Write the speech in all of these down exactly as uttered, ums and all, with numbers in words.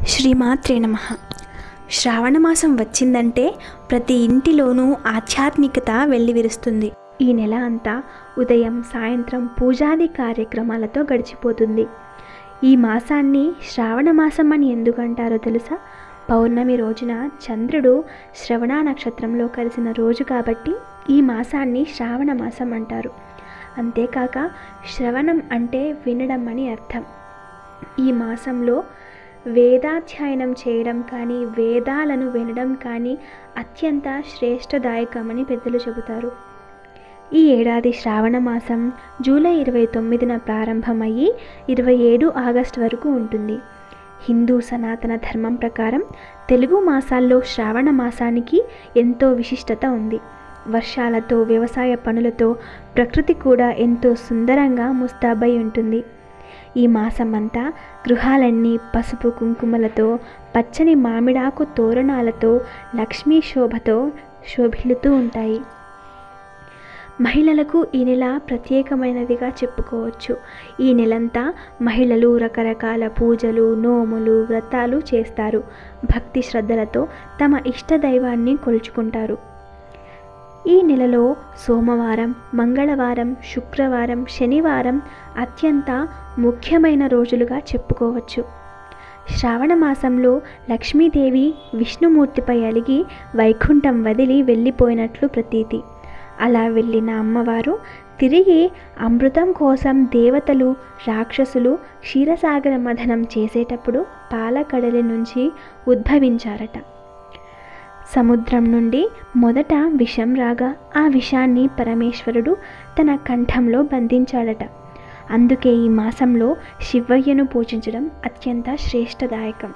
శ్రీమాత్రే నమః. శ్రావణ మాసం వచ్చిందంటే ప్రతి ఇంటిలోనూ ఆధ్యాత్మికత వెల్లివిరుస్తుంది. ఈ నెల అంతా ఉదయం సాయంత్రం పూజాది కార్యక్రమాలతో గడిచిపోతుంది. ఈ మాసాన్ని శ్రావణ మాసం అని ఎందుకంటారో తెలుసా? పౌర్ణమి రోజున చంద్రుడు శ్రవణ నక్షత్రంలో కలిసిన రోజు కాబట్టి ఈ మాసాన్ని శ్రావణ మాసం అంటారు. అంతేకాక శ్రవణం అంటే వినడం అని అర్థం. ఈ మాసంలో వేదాధ్యయనం చేయడం కానీ వేదాలను వినడం కానీ అత్యంత శ్రేష్టదాయకమని పెద్దలు చెబుతారు. ఈ ఏడాది శ్రావణ మాసం జూలై ఇరవై తొమ్మిదిన ప్రారంభమయ్యి ఇరవై ఏడు ఆగస్టు వరకు ఉంటుంది. హిందూ సనాతన ధర్మం ప్రకారం తెలుగు మాసాల్లో శ్రావణ మాసానికి ఎంతో విశిష్టత ఉంది. వర్షాలతో వ్యవసాయ పనులతో ప్రకృతి కూడా ఎంతో సుందరంగా ముస్తాబై ఉంటుంది. ఈ మాసమంతా గృహాలన్నీ పసుపు కుంకుమలతో పచ్చని మామిడాకు తోరణాలతో లక్ష్మీ శోభతో శోభిల్లుతూ ఉంటాయి. మహిళలకు ఈ నెల ప్రత్యేకమైనదిగా చెప్పుకోవచ్చు. ఈ నెలంతా మహిళలు రకరకాల పూజలు నోములు వ్రతాలు చేస్తారు. భక్తి శ్రద్ధలతో తమ ఇష్ట దైవాన్ని కొలుచుకుంటారు. ఈ నెలలో సోమవారం మంగళవారం శుక్రవారం శనివారం అత్యంత ముఖ్యమైన రోజులుగా చెప్పుకోవచ్చు. శ్రావణ మాసంలో లక్ష్మీదేవి విష్ణుమూర్తిపై అలిగి వైకుంఠం వదిలి వెళ్ళిపోయినట్లు ప్రతీతి. అలా వెళ్ళిన అమ్మవారు తిరిగి అమృతం కోసం దేవతలు రాక్షసులు క్షీరసాగర మథనం చేసేటప్పుడు పాలకడలి నుంచి ఉద్భవించారట. సముద్రం నుండి మొదట విషం రాగా ఆ విషాన్ని పరమేశ్వరుడు తన కంఠంలో బంధించాడట. అందుకే ఈ మాసంలో శివయ్యను పూజించడం అత్యంత శ్రేష్టదాయకం.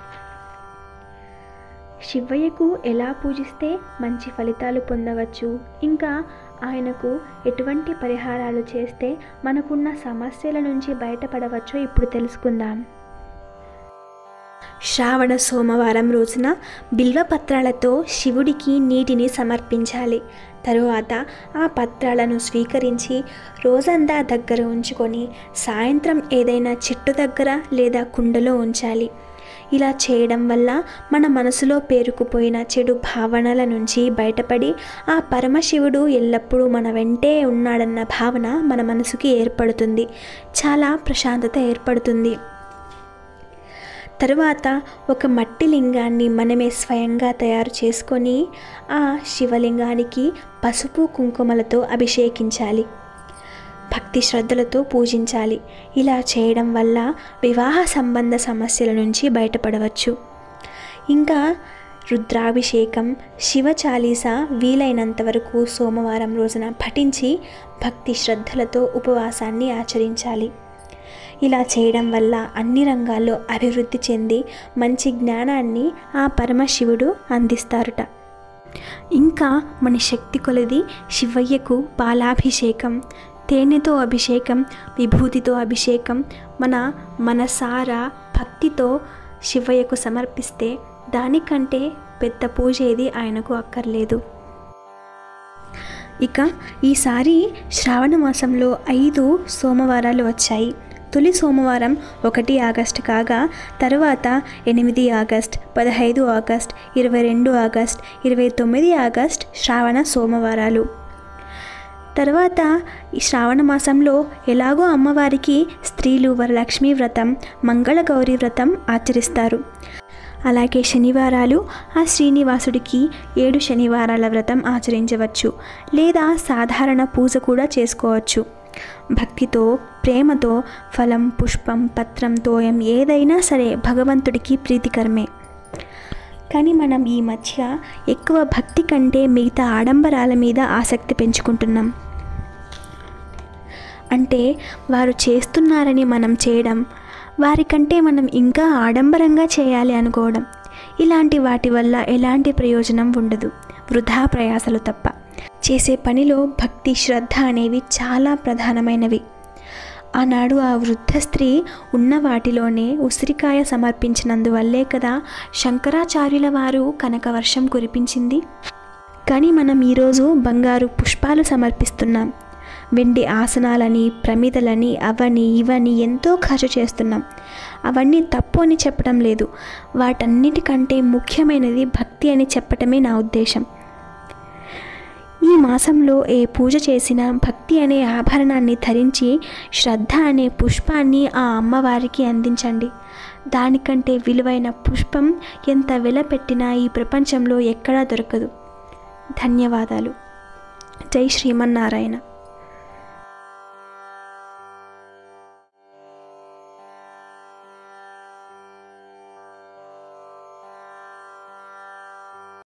శివయ్యకు ఎలా పూజిస్తే మంచి ఫలితాలు పొందవచ్చు, ఇంకా ఆయనకు ఎటువంటి పరిహారాలు చేస్తే మనకున్న సమస్యల నుంచి బయటపడవచ్చో ఇప్పుడు తెలుసుకుందాం. శ్రావణ సోమవారం రోజున బిల్వపత్రాలతో శివుడికి నీటిని సమర్పించాలి. తరువాత ఆ పత్రాలను స్వీకరించి రోజంతా దగ్గర ఉంచుకొని సాయంత్రం ఏదైనా చెట్టు దగ్గర లేదా కుండలో ఉంచాలి. ఇలా చేయడం వల్ల మన మనసులో పేరుకుపోయిన చెడు భావనల నుంచి బయటపడి ఆ పరమశివుడు ఎల్లప్పుడూ మన వెంటే ఉన్నాడన్న భావన మన మనసుకి ఏర్పడుతుంది. చాలా ప్రశాంతత ఏర్పడుతుంది. తరువాత ఒక మట్టి లింగాన్ని మనమే స్వయంగా తయారు చేసుకొని ఆ శివలింగానికి పసుపు కుంకుమలతో అభిషేకించాలి. భక్తి శ్రద్ధలతో పూజించాలి. ఇలా చేయడం వల్ల వివాహ సంబంధ సమస్యల నుంచి బయటపడవచ్చు. ఇంకా రుద్రాభిషేకం శివ చాలీసా వీలైనంత వరకు సోమవారం రోజున పఠించి భక్తి శ్రద్ధలతో ఉపవాసాన్ని ఆచరించాలి. ఇలా చేయడం వల్ల అన్ని రంగాల్లో అభివృద్ధి చెంది మంచి జ్ఞానాన్ని ఆ పరమశివుడు అందిస్తారట. ఇంకా మన శక్తి కొలది శివయ్యకు పాలాభిషేకం తేనెతో అభిషేకం విభూతితో అభిషేకం మన మనసారా భక్తితో శివయ్యకు సమర్పిస్తే దానికంటే పెద్ద పూజ ఏది ఆయనకు అక్కర్లేదు. ఇక ఈసారి శ్రావణ మాసంలో ఐదు సోమవారాలు వచ్చాయి. తొలి సోమవారం ఒకటి ఆగస్టు కాగా తరువాత ఎనిమిది ఆగస్ట్ పదహైదు ఆగస్ట్ ఇరవై రెండు ఆగస్ట్ ఇరవై తొమ్మిది ఆగస్ట్ శ్రావణ సోమవారాలు. తర్వాత ఈ శ్రావణ మాసంలో ఎలాగో అమ్మవారికి స్త్రీలు వరలక్ష్మీ వ్రతం మంగళగౌరి వ్రతం ఆచరిస్తారు. అలాగే శనివారాలు ఆ శ్రీనివాసుడికి ఏడు శనివారాల వ్రతం ఆచరించవచ్చు లేదా సాధారణ పూజ కూడా చేసుకోవచ్చు. భక్తితో ప్రేమతో ఫలం పుష్పం పత్రం తోయం ఏదైనా సరే భగవంతుడికి ప్రీతికరమే. కానీ మనం ఈ మధ్య ఎక్కువ భక్తి కంటే మిగతా ఆడంబరాల మీద ఆసక్తి పెంచుకుంటున్నాం. అంటే వారు చేస్తున్నారని మనం చేయడం, వారికంటే మనం ఇంకా ఆడంబరంగా చేయాలి అనుకోవడం. ఇలాంటి వాటి వల్ల ఎలాంటి ప్రయోజనం ఉండదు, వృధా ప్రయాసలు తప్ప. చేసే పనిలో భక్తి శ్రద్ధ అనేవి చాలా ప్రధానమైనవి. ఆనాడు ఆ వృద్ధ స్త్రీ ఉన్న వాటిలోనే ఉసిరికాయ సమర్పించినందువల్లే కదా శంకరాచార్యుల వారు కనక వర్షం కురిపించింది. కానీ మనం ఈరోజు బంగారు పుష్పాలు సమర్పిస్తున్నాం. వెండి ఆసనాలని, ప్రమిదలని, అవని ఇవని ఎంతో ఖర్చు చేస్తున్నాం. అవన్నీ తప్పు అని చెప్పడం లేదు. వాటన్నిటికంటే ముఖ్యమైనది భక్తి అని చెప్పటమే నా ఉద్దేశం. ఈ మాసంలో ఏ పూజ చేసినా భక్తి అనే ఆభరణాన్ని ధరించి శ్రద్ధ అనే పుష్పాన్ని ఆ అమ్మవారికి అందించండి. దానికంటే విలువైన పుష్పం ఎంత వెల పెట్టినా ఈ ప్రపంచంలో ఎక్కడా దొరకదు. ధన్యవాదాలు. జై శ్రీమన్నారాయణ.